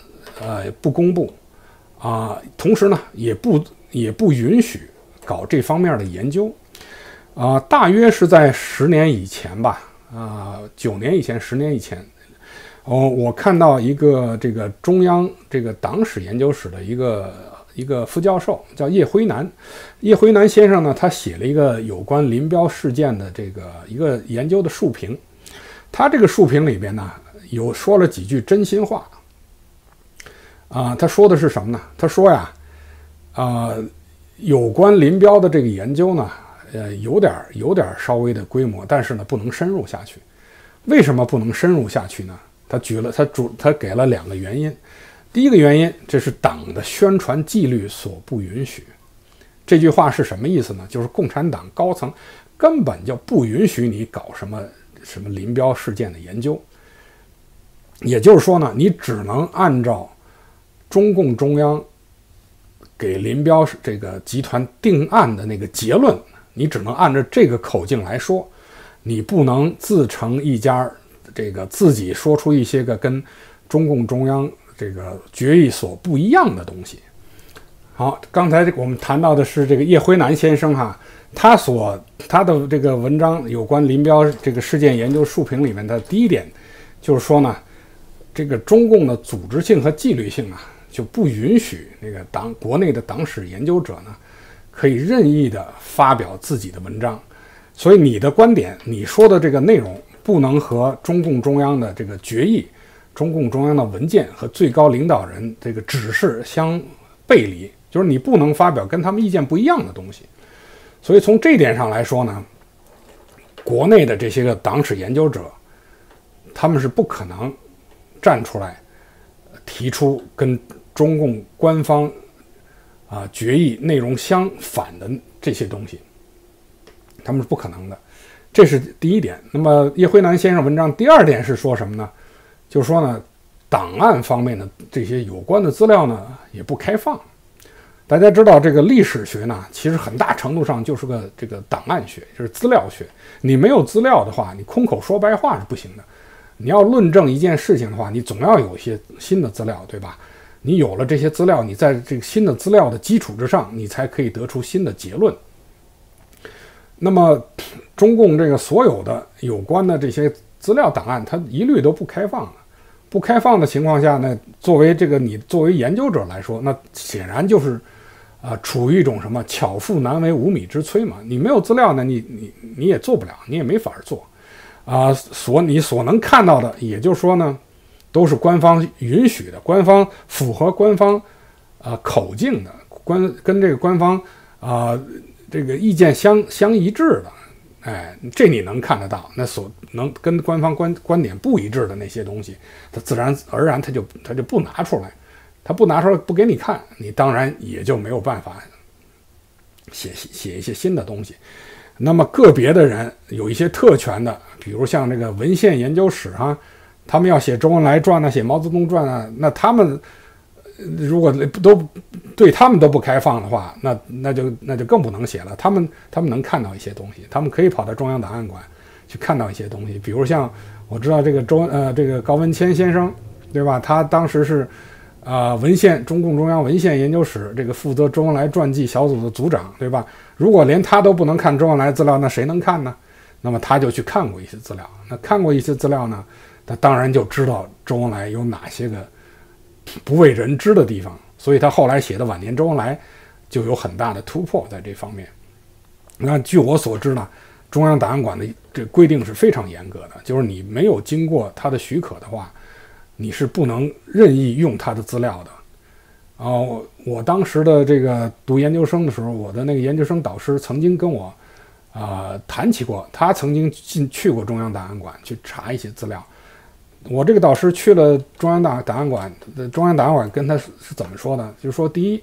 呃不公布啊、呃，同时呢也不也不允许搞这方面的研究啊、呃。大约是在十年以前吧，啊、呃，九年以前，十年以前。哦，我看到一个这个中央这个党史研究室的一个一个副教授叫叶辉南，叶辉南先生呢，他写了一个有关林彪事件的这个一个研究的述评。他这个述评里边呢，有说了几句真心话啊、呃。他说的是什么呢？他说呀，啊、呃，有关林彪的这个研究呢，呃，有点有点稍微的规模，但是呢，不能深入下去。为什么不能深入下去呢？他举了，他主，他给了两个原因。第一个原因，这是党的宣传纪律所不允许。这句话是什么意思呢？就是共产党高层根本就不允许你搞什么什么林彪事件的研究。也就是说呢，你只能按照中共中央给林彪这个集团定案的那个结论，你只能按照这个口径来说，你不能自成一家。这个自己说出一些个跟中共中央这个决议所不一样的东西。好，刚才我们谈到的是这个叶辉南先生哈，他所他的这个文章有关林彪这个事件研究述评里面的第一点，就是说呢，这个中共的组织性和纪律性啊，就不允许那个党国内的党史研究者呢，可以任意的发表自己的文章。所以你的观点，你说的这个内容，不能和中共中央的这个决议、中共中央的文件和最高领导人这个指示相背离，就是你不能发表跟他们意见不一样的东西。所以从这一点上来说呢，国内的这些个党史研究者，他们是不可能站出来提出跟中共官方啊决议内容相反的这些东西，他们是不可能的。这是第一点。那么叶辉南先生文章第二点是说什么呢？就是说呢，档案方面的这些有关的资料呢也不开放。大家知道这个历史学呢，其实很大程度上就是个这个档案学，就是资料学。你没有资料的话，你空口说白话是不行的。你要论证一件事情的话，你总要有一些新的资料，对吧？你有了这些资料，你在这个新的资料的基础之上，你才可以得出新的结论。那么中共这个所有的有关的这些资料档案，它一律都不开放的。不开放的情况下呢，作为这个你作为研究者来说，那显然就是啊、呃、处于一种什么巧妇难为无米之炊嘛。你没有资料呢，你你你也做不了，你也没法做啊、呃。所你所能看到的，也就是说呢，都是官方允许的，官方符合官方啊、呃、口径的，官跟这个官方啊。呃这个意见相相一致的，哎，这你能看得到。那所能跟官方观观点不一致的那些东西，它自然而然它就它就不拿出来，它不拿出来不给你看，你当然也就没有办法写写一些新的东西。那么个别的人有一些特权的，比如像这个文献研究室哈、啊，他们要写周恩来传啊，写毛泽东传啊，那他们如果都对他们都不开放的话，那那就那就更不能写了。他们他们能看到一些东西，他们可以跑到中央档案馆去看到一些东西。比如像我知道这个周呃这个高文谦先生，对吧？他当时是啊、呃、文献中共中央文献研究室这个负责周恩来传记小组的组长，对吧？如果连他都不能看周恩来资料，那谁能看呢？那么他就去看过一些资料，那看过一些资料呢，他当然就知道周恩来有哪些个不为人知的地方，所以他后来写的晚年周恩来就有很大的突破在这方面。那据我所知呢，中央档案馆的这规定是非常严格的，就是你没有经过他的许可的话，你是不能任意用他的资料的。哦，我当时的这个读研究生的时候，我的那个研究生导师曾经跟我啊、呃、谈起过，他曾经进去过中央档案馆去查一些资料。我这个导师去了中央档档案馆，中央档案馆跟他是是怎么说呢？就是说，第一，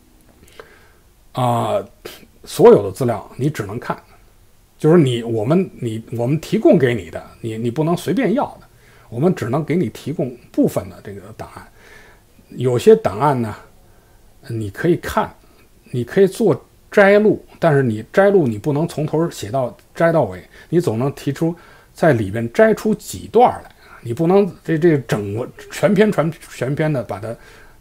啊、呃，所有的资料你只能看，就是你我们你我们提供给你的，你你不能随便要的，我们只能给你提供部分的这个档案。有些档案呢，你可以看，你可以做摘录，但是你摘录你不能从头写到摘到尾，你总能提出在里边摘出几段来。你不能这这整个全篇全全篇的把它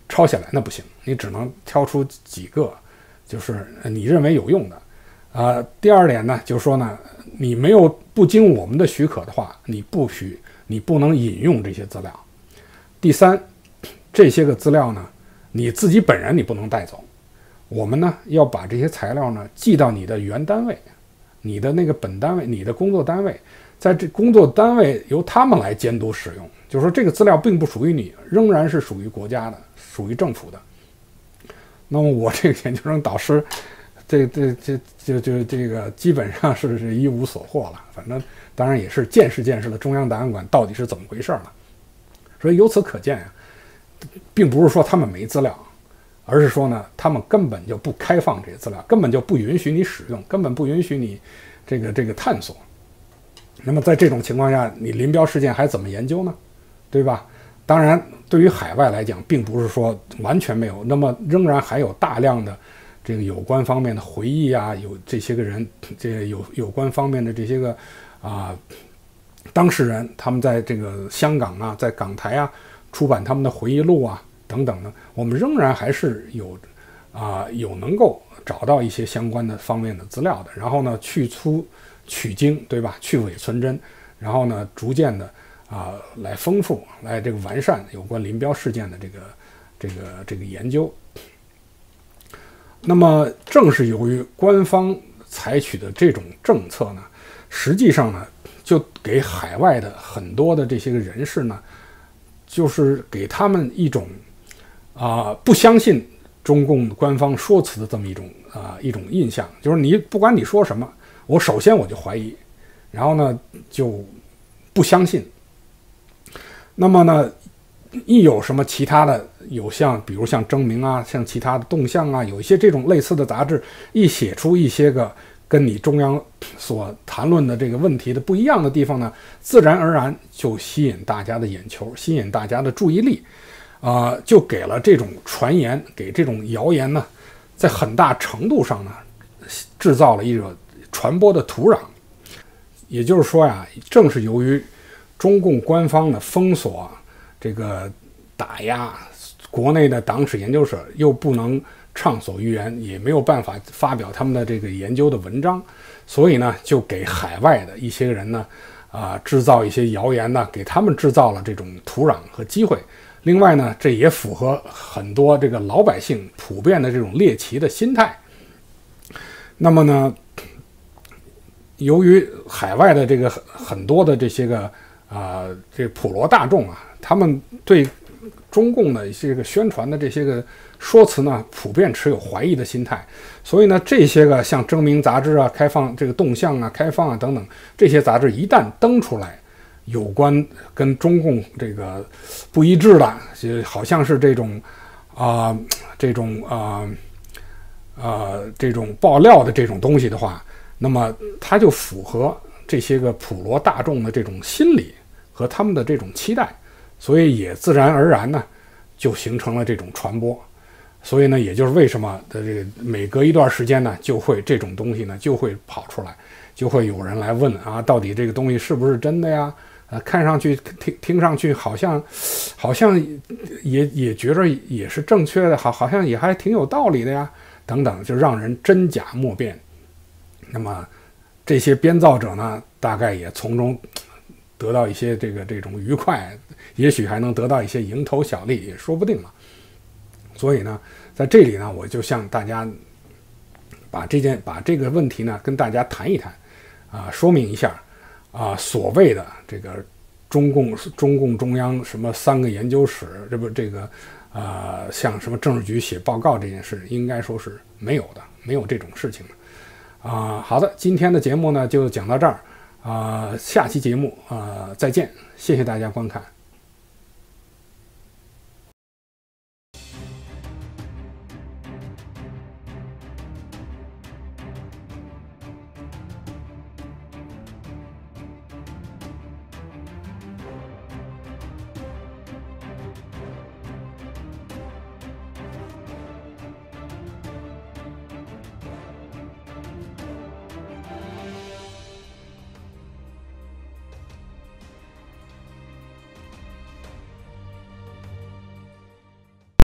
抄下来，那不行，你只能挑出几个，就是你认为有用的。呃，第二点呢，就是说呢，你没有不经我们的许可的话，你不许你不能引用这些资料。第三，这些个资料呢，你自己本人你不能带走，我们呢要把这些材料呢寄到你的原单位，你的那个本单位，你的工作单位，在这工作单位由他们来监督使用，就是说这个资料并不属于你，仍然是属于国家的，属于政府的。那么我这个研究生导师，这这这就就这个基本上是是一无所获了，反正当然也是见识见识了中央档案馆到底是怎么回事了。所以由此可见啊，并不是说他们没资料，而是说呢，他们根本就不开放这些资料，根本就不允许你使用，根本不允许你这个这个探索。那么在这种情况下，你林彪事件还怎么研究呢？对吧？当然，对于海外来讲，并不是说完全没有，那么仍然还有大量的这个有关方面的回忆啊，有这些个人，这有有关方面的这些个啊、呃、当事人，他们在这个香港啊，在港台啊出版他们的回忆录啊等等呢，我们仍然还是有啊、呃、有能够找到一些相关的方面的资料的，然后呢去粗取精，对吧？去伪存真，然后呢逐渐的啊、呃、来丰富，来这个完善有关林彪事件的这个这个这个研究。那么正是由于官方采取的这种政策呢，实际上呢就给海外的很多的这些个人士呢，就是给他们一种啊、呃、不相信中共官方说辞的这么一种啊、呃、一种印象，就是你不管你说什么，我首先我就怀疑，然后呢就不相信。那么呢，一有什么其他的，有像比如像征明啊，像其他的动向啊，有一些这种类似的杂志，一写出一些个跟你中央所谈论的这个问题的不一样的地方呢，自然而然就吸引大家的眼球，吸引大家的注意力，啊、呃，就给了这种传言，给这种谣言呢，在很大程度上呢，制造了一个传播的土壤。也就是说呀，正是由于中共官方的封锁，这个打压，国内的党史研究者又不能畅所欲言，也没有办法发表他们的这个研究的文章，所以呢，就给海外的一些人呢，啊、呃，制造一些谣言呢，给他们制造了这种土壤和机会。另外呢，这也符合很多这个老百姓普遍的这种猎奇的心态。那么呢，由于海外的这个很多的这些个啊、呃，这普罗大众啊，他们对中共的一些个宣传的这些个说辞呢，普遍持有怀疑的心态，所以呢，这些个像征明杂志啊、开放这个动向啊、开放啊等等这些杂志，一旦登出来有关跟中共这个不一致的，就好像是这种啊、呃、这种啊啊、呃呃、这种爆料的这种东西的话，那么它就符合这些个普罗大众的这种心理和他们的这种期待，所以也自然而然呢就形成了这种传播。所以呢，也就是为什么的这个每隔一段时间呢，就会这种东西呢就会跑出来，就会有人来问啊，到底这个东西是不是真的呀？呃，看上去听听上去好像好像也也觉着也是正确的，好好像也还挺有道理的呀，等等，就让人真假莫辨。那么这些编造者呢，大概也从中得到一些这个这种愉快，也许还能得到一些蝇头小利，也说不定了。所以呢，在这里呢，我就向大家把这件把这个问题呢跟大家谈一谈，啊，说明一下啊，所谓的这个中共中共中央什么三个研究室，这不这个啊、呃，向什么政治局写报告这件事，应该说是没有的，没有这种事情的啊。好的，今天的节目呢就讲到这儿啊，下期节目啊再见，谢谢大家观看。